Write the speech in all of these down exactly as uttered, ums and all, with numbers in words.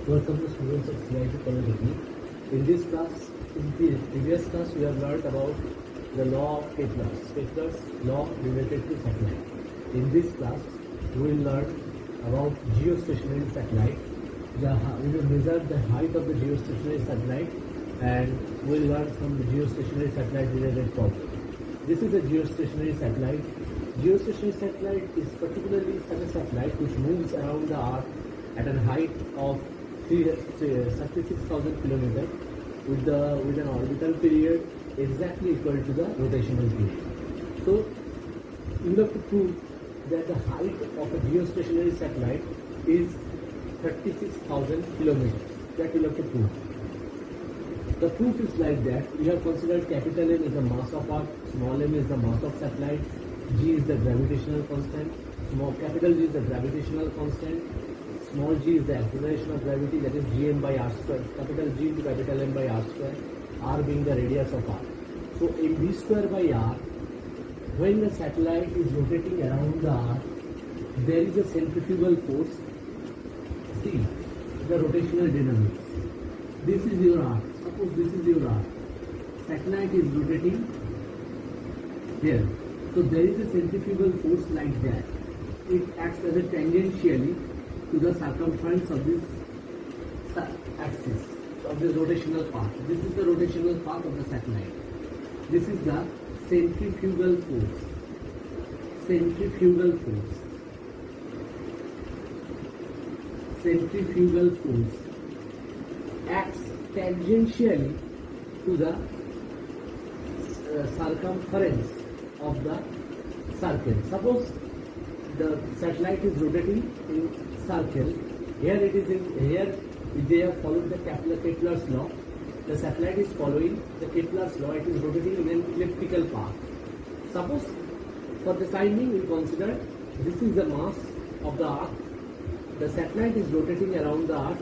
Welcome to students of C I T Polytechnic. In this class, in the previous class, we have learned about the law of Kepler's, Kepler's law related to satellite. In this class, we will learn about geostationary satellite. The, we will measure the height of the geostationary satellite, and we will learn some geostationary satellite related problem. This is a geostationary satellite. Geostationary satellite is particularly such a satellite which moves around the Earth at a height of thirty-six thousand kilometers with the with an orbital period exactly equal to the rotational period. So you have to prove that the height of a geostationary satellite is thirty-six thousand kilometers. That you have to prove. The proof is like that. We have considered capital M is the mass of Earth, small m is the mass of satellite, g is the gravitational constant, small capital G is the gravitational constant, small g is the acceleration of gravity, that is gm by r square, capital G into capital M by r square, r being the radius of r. So in v square by r, when the satellite is rotating around the Earth, there is a centrifugal force. See the rotational dynamics. This is your Earth. Suppose this is your Earth. Satellite is rotating here. So there is a centrifugal force like that. It acts as a tangentially to the circumference of this axis, of this rotational path. This is the rotational path of the satellite. This is the centrifugal force. Centrifugal force. Centrifugal force acts tangentially to the uh, circumference of the circle. Suppose the satellite is rotating in circle. Here it is in here. They have followed the Kepler's law. The satellite is following the Kepler's law. It is rotating in an elliptical path. Suppose for the timing we consider this is the mass of the Earth. The satellite is rotating around the Earth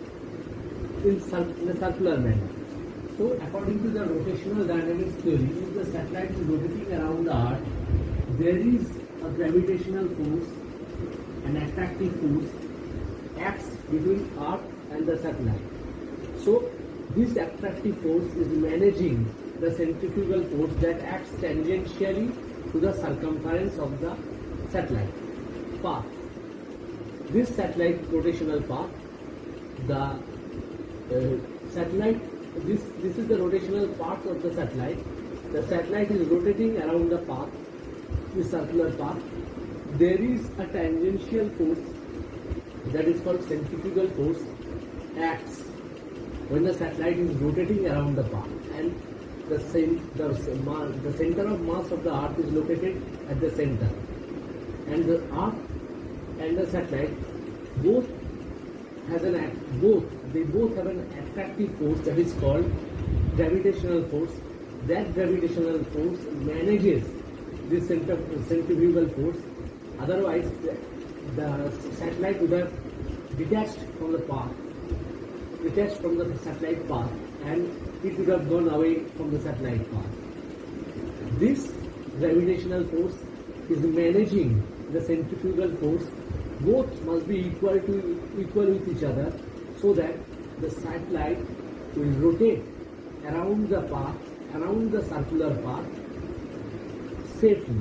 in, in a circular manner. So according to the rotational dynamics theory, if the satellite is rotating around the Earth, there is a gravitational force, an attractive force acts between Earth and the satellite. So this attractive force is managing the centrifugal force that acts tangentially to the circumference of the satellite path. This satellite rotational path, the uh, satellite, this, this is the rotational part of the satellite. The satellite is rotating around the path, the circular path. There is a tangential force that is called centrifugal force acts when the satellite is rotating around the path, and the, the, the center of mass of the Earth is located at the center, and the Earth and the satellite both has an act, both they both have an attractive force that is called gravitational force. That gravitational force manages this center, centrifugal force. Otherwise, the, the satellite would have detached from the path, detached from the satellite path, and it would have gone away from the satellite path. This gravitational force is managing the centrifugal force. Both must be equal to equal with each other, so that the satellite will rotate around the path, around the circular path, safely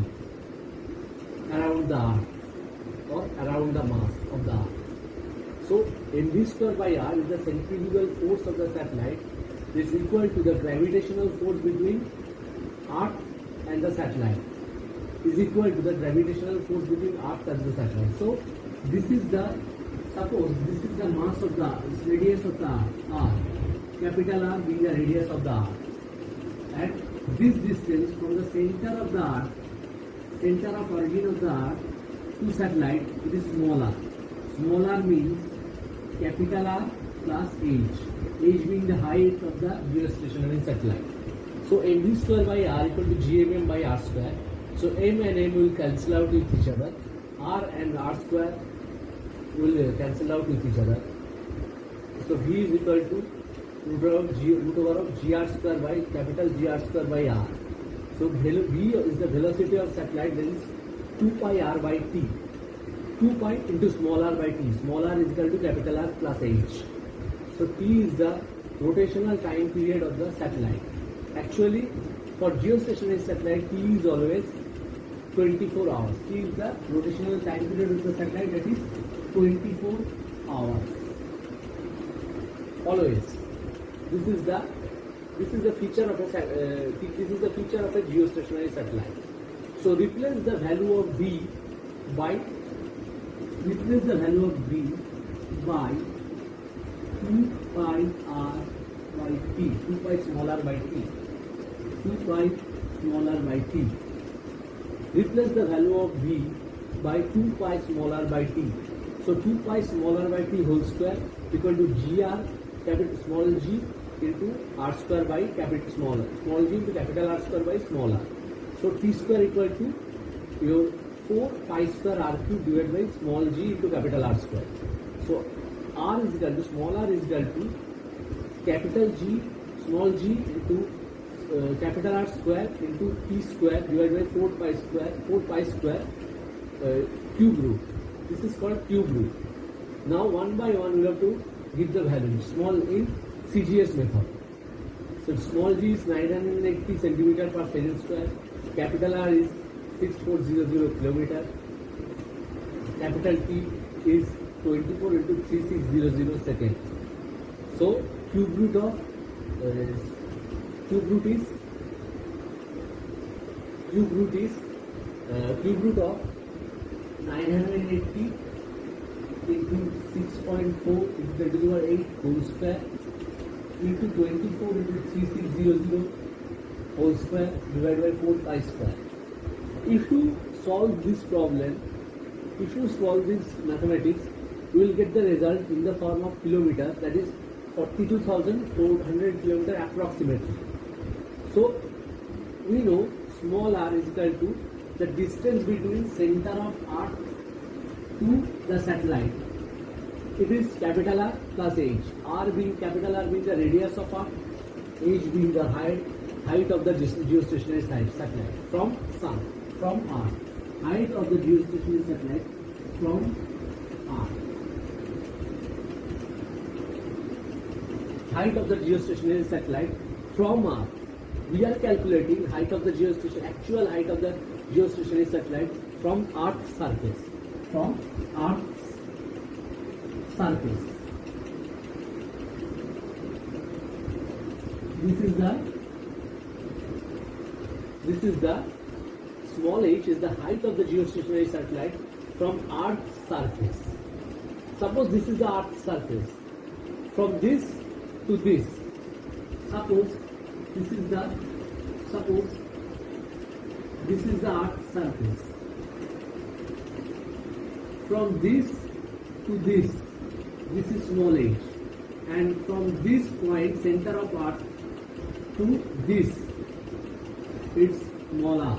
around the Earth or around the mass of the Earth. So in v square by r is the centrifugal force of the satellite is equal to the gravitational force between Earth and the satellite is equal to the gravitational force between Earth and the satellite. So this is the, suppose this is the mass of the Earth, radius of the Earth, r, capital R being the radius of the Earth, and this distance from the center of the Earth, center of origin of the Earth to satellite, it is small r. Small r means capital R plus h, h being the height of the geostationary satellite. So m v square by r equal to gmm by r square. So m and m will cancel out with each other. R and r square will cancel out with each other. So v is equal to root over, G, root over of gr square by capital G r square by r. So v is the velocity of satellite, that is two pi r by t. two pi into small r by t. Small r is equal to capital R plus h. So T is the rotational time period of the satellite. Actually, for geostationary satellite, T is always twenty-four hours. T is the rotational time period of the satellite, that is twenty-four hours. Always. This is the this is the feature of a uh, this is the feature of a geostationary satellite. So replace the value of B by replace the value of B by two pi r by t, two pi small r by t, two pi small r by t. Replace the value of b by two pi small r by t. So two pi small r by t whole square equal to gr capital small g into r square by capital small r, small g into capital R square by small r. So t square equal to your four pi square r cube divided by small g into capital R square. So r is equal to small r is equal to capital G small g into uh, capital R square into t square divided by four pi square four pi square uh, cube root. This is called cube root. Now one by one we have to give the value small in C G S method. So small g is nine hundred eighty centimeter per second square, capital R is six thousand four hundred kilometer, capital T is twenty-four into three thousand six hundred second. So cube root of uh, cube root is cube root is uh, cube root of nine hundred eighty into six point four into ten to the power eight whole square into twenty-four into three thousand six hundred whole square divided by four pi square. If you solve this problem, if you solve this mathematics, you will get the result in the form of kilometers, that is forty-two thousand four hundred kilometer approximately. So we know small r is equal to the distance between center of Earth to the satellite. It is capital R plus h. R being capital R being the radius of Earth, h being the height height of the geostationary satellite from sun, from Earth. Height of the geostationary satellite from Earth. Height of the geostationary satellite from Earth. We are calculating height of the geostationary, actual height of the geostationary satellite from Earth's surface. From Earth's surface. This is the this is the small h is the height of the geostationary satellite from Earth's surface. Suppose this is the Earth's surface. From this to this. Suppose this is the suppose this is the Earth's surface. From this to this, this is small h, and from this point center of Earth to this, it's small r.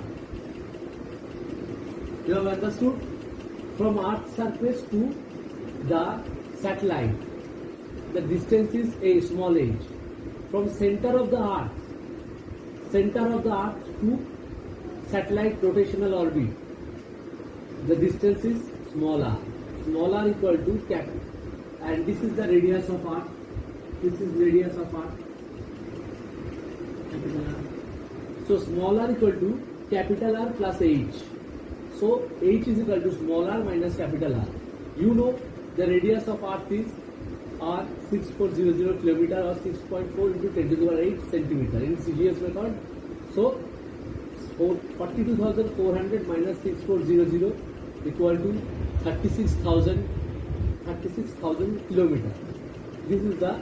You have understood? From Earth's surface to the satellite, the distance is a small h. From center of the Earth, center of the Earth to satellite rotational orbit, the distance is small r. Small r equal to cap, and this is the radius of Earth. This is radius of Earth. Capital R. So small r equal to capital R plus h. So h is equal to small r minus capital R. You know the radius of Earth is r six thousand four hundred kilometer or six point four into ten to the power eight centimeter in C G S method. So forty-two thousand four hundred minus six thousand four hundred equal to thirty-six thousand kilometer. This is the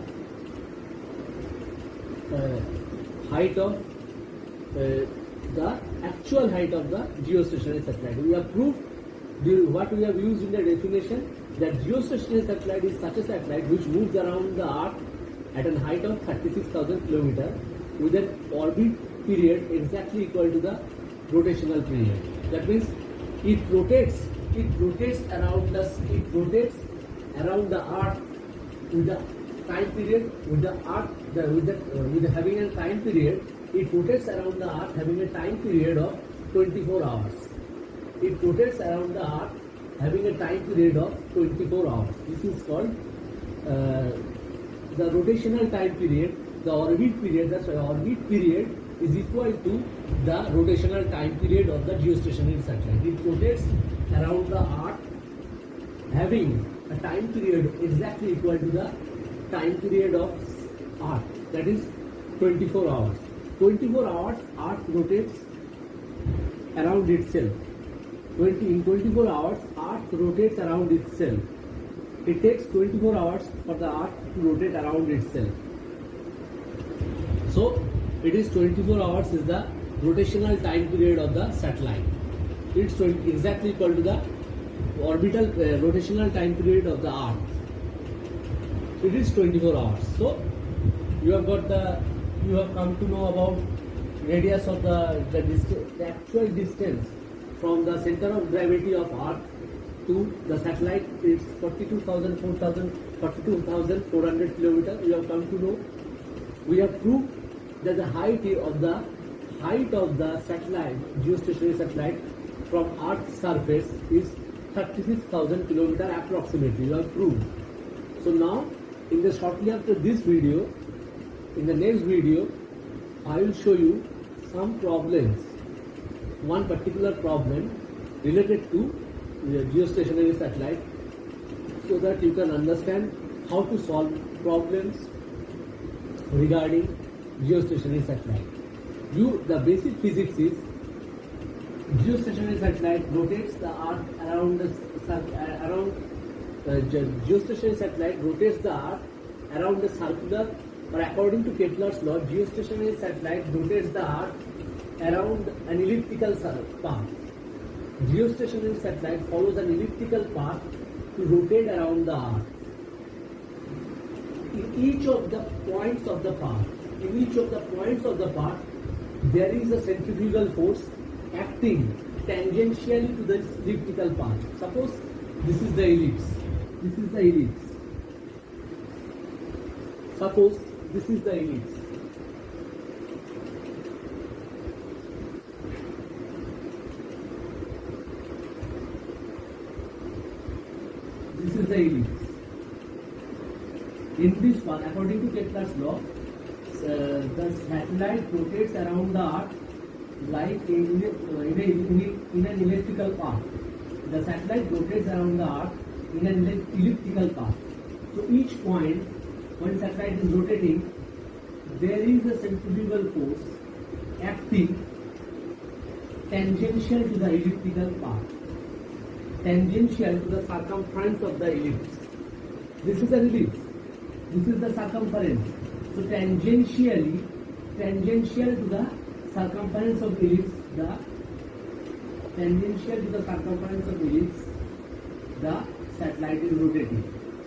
uh, height of uh, the actual height of the geostationary satellite. We have proved what we have used in the definition, that geostationary satellite is such a satellite which moves around the Earth at a height of thirty-six thousand kilometer with an orbit period exactly equal to the rotational period. That means it rotates, it rotates around the, it rotates around the Earth with the time period, with the Earth, the, with the, uh, with the having a time period, it rotates around the Earth having a time period of twenty-four hours. It rotates around the Earth having a time period of twenty-four hours. This is called uh, the rotational time period, the orbit period, that's why orbit period is equal to the rotational time period of the geostationary satellite. It rotates around the Earth having a time period exactly equal to the time period of Earth, that is twenty-four hours. twenty-four hours Earth rotates around itself. twenty in twenty-four hours Earth rotates around itself. It takes twenty-four hours for the Earth to rotate around itself. So it is twenty-four hours is the rotational time period of the satellite. It's exactly equal to the orbital uh, rotational time period of the Earth. It is twenty-four hours. So you have got the you have come to know about radius of the the, distance, the actual distance from the center of gravity of Earth to the satellite. It's forty-two thousand four hundred kilometers. We have come to know. We have proved that the height of the height of the satellite, geostationary satellite, from Earth's surface is thirty-six thousand kilometers approximately. You have proved. So now, in the shortly after this video, in the next video, I will show you some problems. One particular problem related to the geostationary satellite, so that you can understand how to solve problems regarding geostationary satellite. You, the basic physics is geostationary satellite rotates the Earth around the uh, around uh, geostationary satellite rotates the Earth around the circular, or according to Kepler's law, geostationary satellite rotates the Earth around an elliptical path. Geostationary satellite follows an elliptical path to rotate around the Earth. In each of the points of the path, in each of the points of the path, there is a centrifugal force acting tangentially to the elliptical path. Suppose this is the ellipse. This is the ellipse. Suppose this is the ellipse. This is the ellipse. In this one, according to Kepler's law, uh, the satellite rotates around the Earth like in, uh, in, a, in, a, in an elliptical path. The satellite rotates around the Earth in an elliptical path. So each point, when satellite is rotating, there is a centrifugal force acting tangential to the elliptical path, tangential to the circumference of the ellipse. This is an ellipse. This is the circumference. So tangentially, tangential to the circumference of ellipse, the tangential to the circumference of ellipse, the satellite is rotating.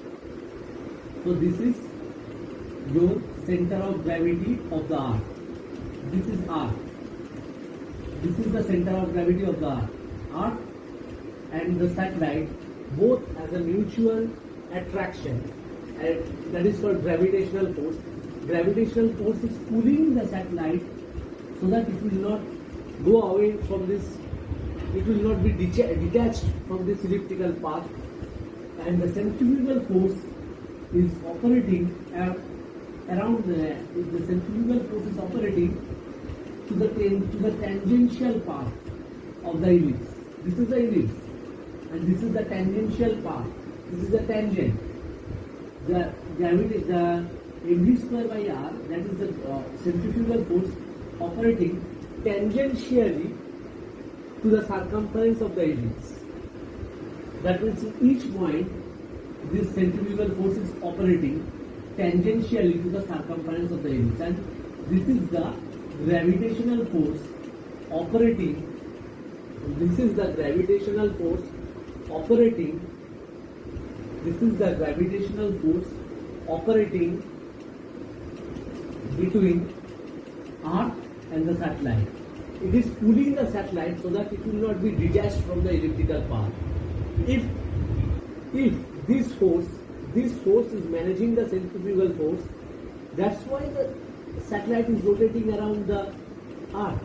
So this is your center of gravity of the Earth. This is Earth. This is the center of gravity of the Earth. Earth and the satellite both has a mutual attraction, and that is called gravitational force. Gravitational force is pulling the satellite so that it will not go away from this, it will not be detached from this elliptical path, and the centrifugal force is operating uh, around the, the centrifugal force is operating to the, to the tangential path of the ellipse. This is the ellipse, and this is the tangential path. This is the tangent. The gravity, the mv square by r, that is the uh, centrifugal force operating tangentially to the circumference of the ellipse. That means in each point, this centrifugal force is operating tangentially to the circumference of the ellipse, and this is the gravitational force operating. This is the gravitational force operating. This is the gravitational force operating between Earth and the satellite. It is pulling the satellite so that it will not be detached from the elliptical path. If if this force, this force is managing the centrifugal force, that's why the satellite is rotating around the Earth.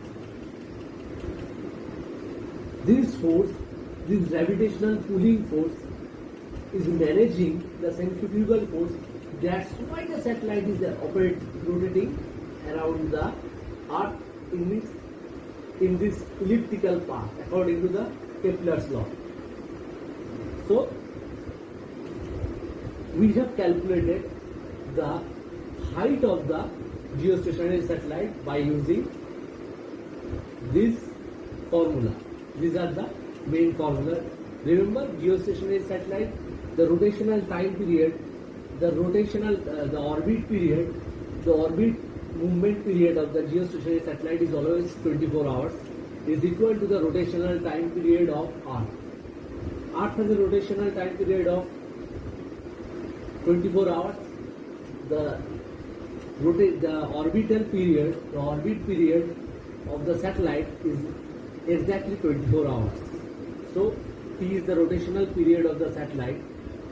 This force, this gravitational pulling force, is managing the centrifugal force. That's why the satellite is operate, rotating around the Earth in this in this elliptical path according to the Kepler's law. So we have calculated the height of the geostationary satellite by using this formula. These are the main formula. Remember, geostationary satellite, the rotational time period, the rotational, uh, the orbit period, the orbit movement period of the geostationary satellite is always twenty-four hours, is equal to the rotational time period of Earth. Earth has a rotational time period of twenty-four hours. The rotate, the orbital period, the orbit period of the satellite is exactly twenty-four hours. So T is the rotational period of the satellite,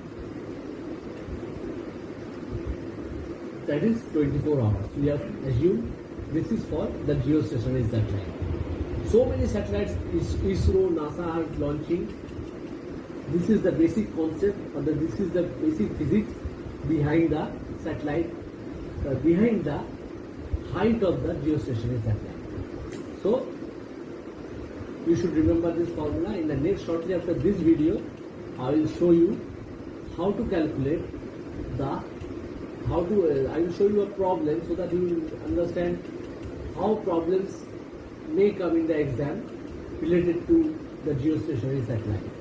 that is twenty-four hours. We have assumed this is for the geostationary satellite. So many satellites ISRO, NASA are launching. This is the basic concept, or the, this is the basic physics behind the satellite, uh, behind the height of the geostationary satellite. So you should remember this formula. In the next, shortly after this video, I will show you how to calculate the how to uh, I will show you a problem so that you will understand how problems may come in the exam related to the geostationary satellite.